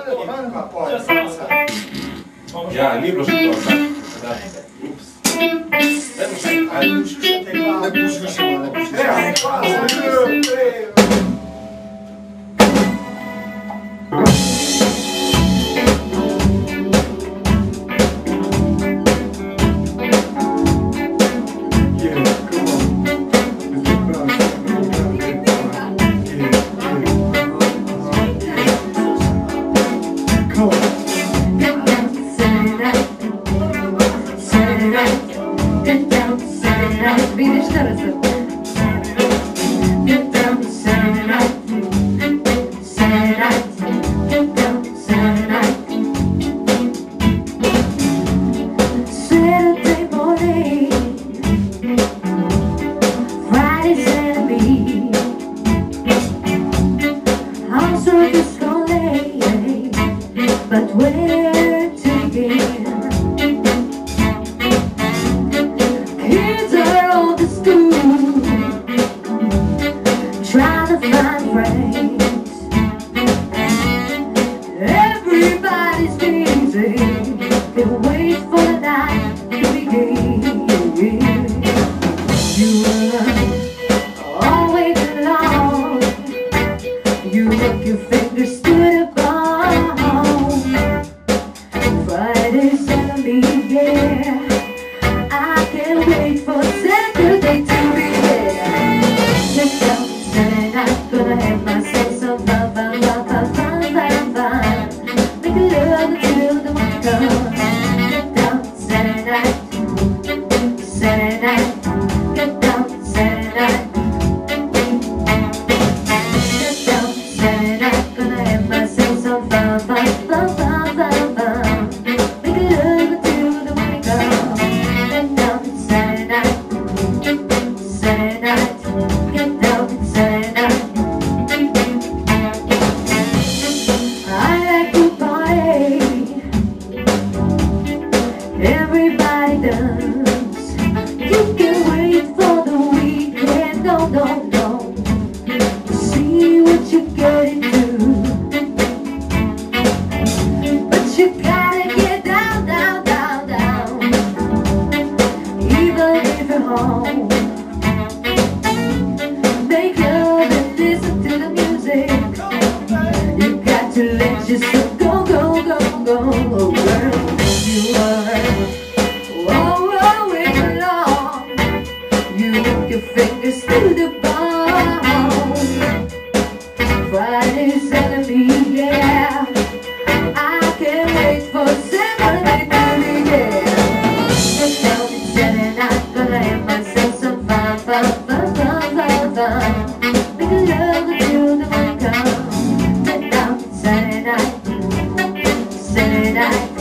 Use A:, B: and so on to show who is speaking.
A: Ja, libros Ups.
B: Видишь, кажется? But where to begin? Kids are all to school, trying to find friends. Everybody's busy, they wait for the night to begin. You will always belong. You work your fingers to the bone. Friday's gonna be there. I can't wait for Saturday to be there. Let's go, Saturday night, gonna have myself some fun, fun, fun, fun, fun, fun, fun. Make love until the morning comes. Get down, Saturday night, Saturday night. Get down, Saturday night. Get down, Saturday night, gonna have myself some fun, fun, fun, fun, fun, fun. Make love until the morning comes. Get down, Saturday night, Saturday night. Get down, Saturday night. I like to party, everybody does. You can wait for the weekend, no, no, no. See what you're getting to, but you gotta get down, down, down, down. Even if you're home, make love and listen to the music. You got to let yourself go, go, go, go, oh girl. You are rolling along. You hook your fingers to the bone. Friday's gonna be, yeah. I can't wait for Saturday to be there. Let's go, it's Saturday night, gonna have myself some fun, fun, fun, fun, fun, fun. Make love until the morning comes. Get down, Saturday night, Saturday night.